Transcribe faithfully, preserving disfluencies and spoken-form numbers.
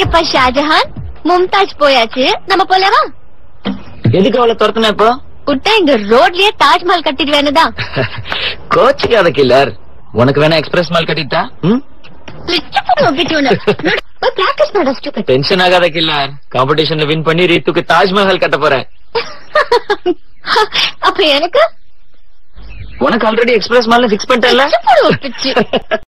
என்னப்பா ஷாஜஹான், மும்தாஜ் போயாச்சு, நம்ம போலவா? எதுக்கு அவளை துரத்துன இப்போ? விட்டா இந்த ரோட்லயே தாஜ்மஹால் கட்டிட்டு வேணுதான். கோச்சிக்காத கில்லர், உனக்கு வேணா எக்ஸ்பிரஸ் மால் கட்டிட்டா? டென்ஷன் ஆகாத கில்லர், காம்படிஷன்ல வின் பண்ணி ரீத்துக்கு தாஜ்மஹால் கட்ட போறேன். அப்ப எனக்கு உனக்கு ஆல்ரெடி எக்ஸ்பிரஸ் மால்ல பிக்ஸ் பண்ணிட்டல.